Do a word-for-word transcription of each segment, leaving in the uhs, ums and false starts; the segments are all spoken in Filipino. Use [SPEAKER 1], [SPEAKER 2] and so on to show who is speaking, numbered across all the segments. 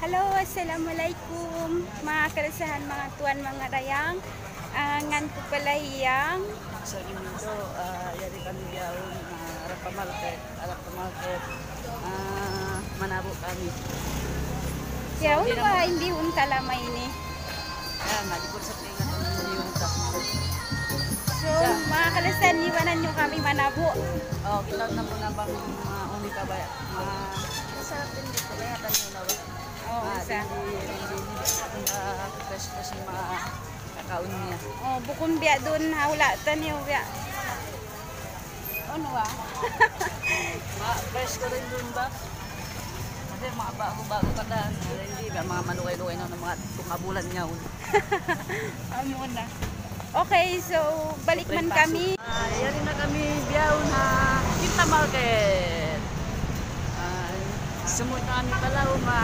[SPEAKER 1] Hello, assalamualaikum mga kalasahan, mga tuan, mga rayang. Uh, ngan ko pala iyang
[SPEAKER 2] sa Gimindo, uh, yari kami yaon, uh, arap pamalket, arap pamalket, uh, manabo kami.
[SPEAKER 1] Kaya so, ba hindi unta lamay ini?
[SPEAKER 2] Yan, malipot sa tinga kami hindi unta.
[SPEAKER 1] So, sa, mga kalasahan, iwanan nyo kami manabo.
[SPEAKER 2] Oh, kita na po na bang mga uh, unika ba? Mga masarap din dito, kaya tanyo na ba?
[SPEAKER 1] Oo, oh, isa.
[SPEAKER 2] Hindi, hindi, hindi, uh, fresh-fresh yung mga kakaon niya.
[SPEAKER 1] Oh, bukon biya doon, hawla tanyo biya. Ano ba?
[SPEAKER 2] Mga fresh ko rin doon ba? Kasi mga bago-bago ka na, hindi ba, mga malukay-lukay na ng mga tungabulan niya.
[SPEAKER 1] Amo na. Okay, so balik man kami.
[SPEAKER 2] Uh, yari na kami biyaw na Quinta Market. Uh, Sumut na kami pala uma.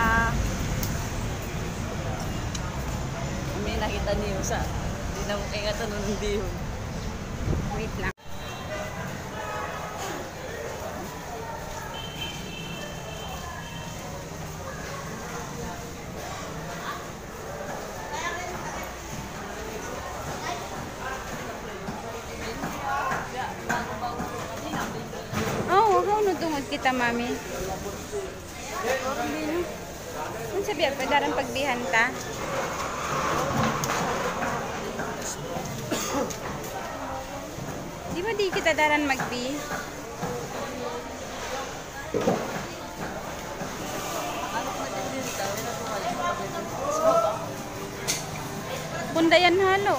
[SPEAKER 2] May nakita niyo sa hindi na mo kaya tanong hindi yun.
[SPEAKER 1] Wait lang. Oh, how no tungod kita, mami? Ano sabi ako, darang pagbihanta? Di ba di kita daran magbi? Pundayan halo.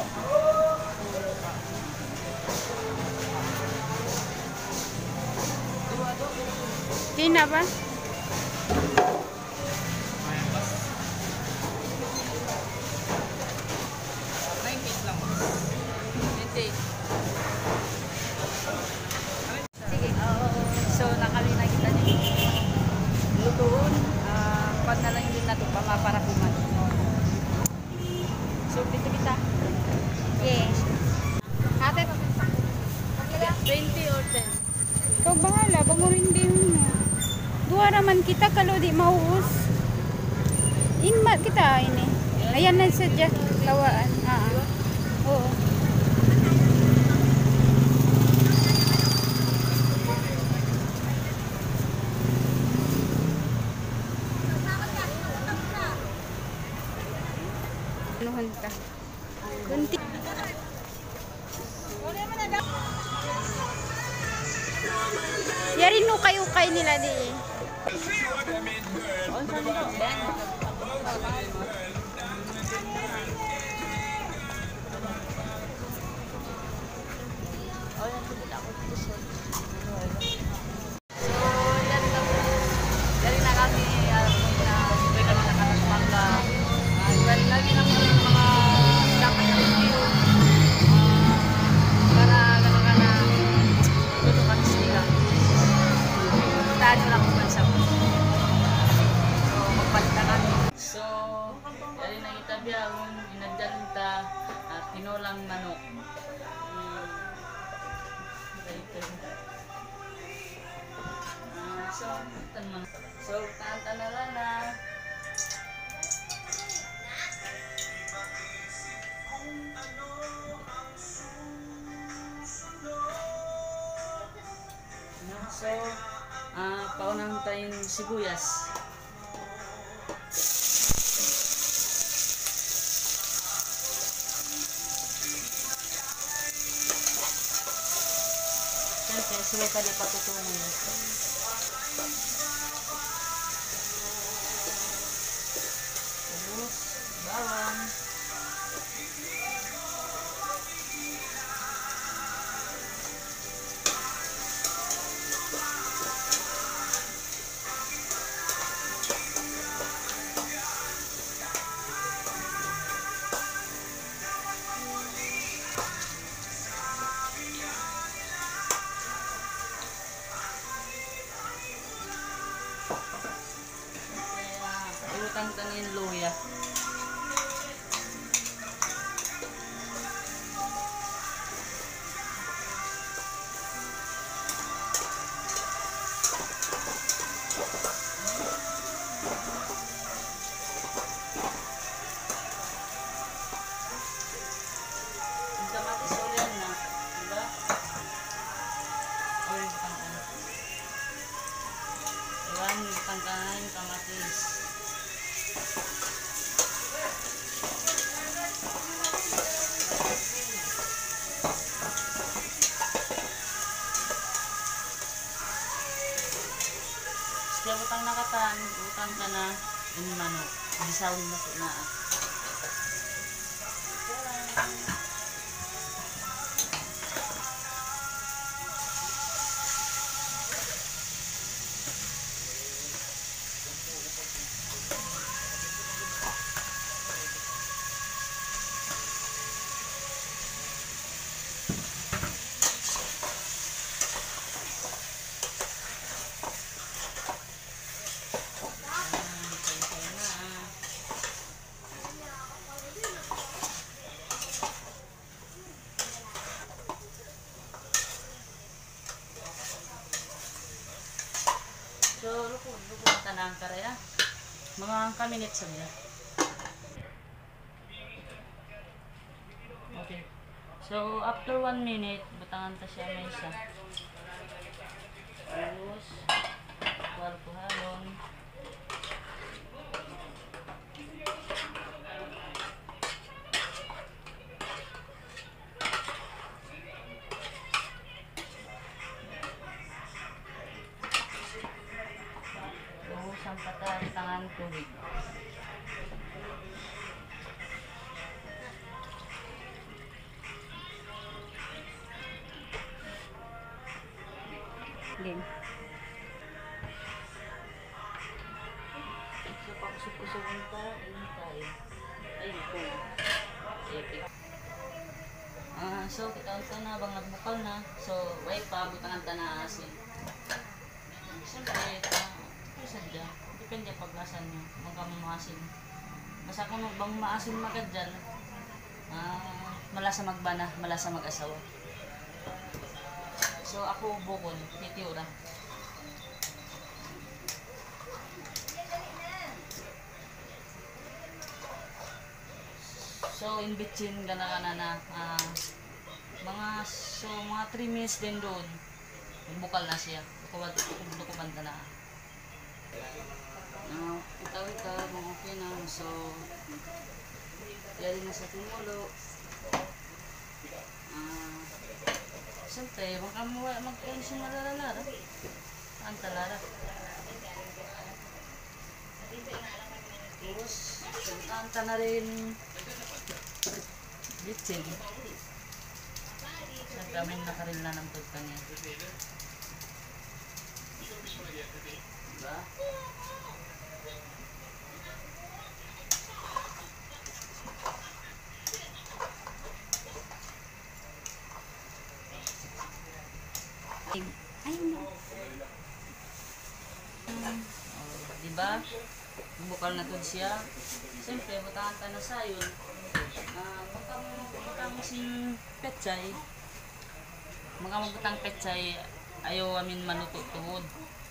[SPEAKER 1] Kina ba?
[SPEAKER 2] Sige. Uh, so nakali na kita niyo. Lutuon, uh, pag na lang din nato pamaparakuman. So dito kita.
[SPEAKER 1] Yes.
[SPEAKER 2] Ate, twenty or ten?
[SPEAKER 1] Ikaw bahala, bangurin din mo. Dua raman kita kalau di mauus. Inmat kita ini. Ayan na sadya lawaan. Ah. Oo. Anuhan ka. Kunti. Yari no kayo kay nila di.
[SPEAKER 2] So, yari na itabi akong inagdalinta at tinolang manok. Hmm. Uh, so, tanman. So, tanta-tana na. So, uh, paunang tayong sibuyas. Siyempre, sila tali patutungan. Tapos, bawang. Utang tanin luya. Yung kamatis ulan na. Diba? O yung pangkain. Ayan, yung pangkain, kamatis. Kaya utang nakatan, utang ka na, yung manok. Bisawin na po na. So, lupo, lupo ang tanang karaya. Mga kaminit sa niya. Okay. So, after one minute, butangan ta siya may isa. Tapos, kwarto halon. Buhusan pa tayo tangan tubig.
[SPEAKER 1] Game.
[SPEAKER 2] So, pakusok-usokin pa, ini tayo. Ay, ito. Epic. Ah, so, kita ito na, bang nagbukal na. So, way pa, butangan ta na asin. Siyempre, ito, ito sadya. Depende paglasan nyo, magkamo maasin. Basta kung bang maasin magad dyan, ah, malasa magbana, malasa mag-asawa. So, ako bukol, titiura. So, in between, gana-gana na, ah, mga, so, mga three minutes din doon, bukal na siya. Dukuban ka na. Now, itaw-itaw, mga okay na. So, yari na sa tinulo. Ah, siyempre, mag-kain siya malalara. Ang talara. Tapos, kanta na rin bitsin. Siyempre, may nakaril na ng tugta niya. Diba?
[SPEAKER 1] Ay, no.
[SPEAKER 2] Um, oh, diba? Bukal na to siya. Siyempre, butangan ka na sayon. Uh, Butang mo sin pechay. Magkamabutang pechay, ayaw amin manutot tuhod.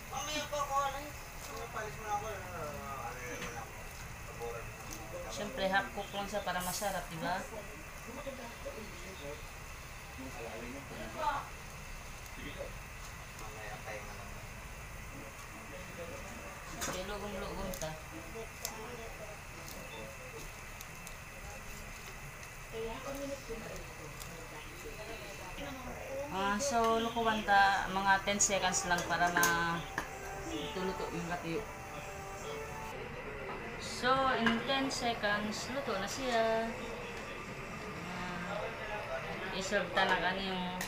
[SPEAKER 2] Siyempre, half cook lang siya para masarap, diba? Okay, lugong-lugong ta. Uh, so, lukuan ta mga ten seconds lang para ma tuluto yung katiyo. So, in ten seconds, luto na siya. Uh, iserve ta na kaniyong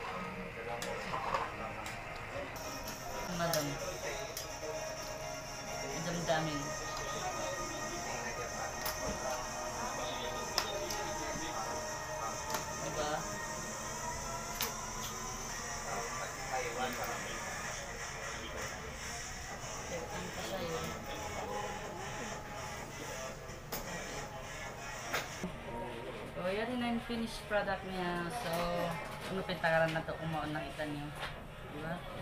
[SPEAKER 2] madam. Idam-damin. Diba? Ang pasayo. So, yan na yung finished product niya. So, ano pintakaran na ito kung maon nakita niyo. Diba?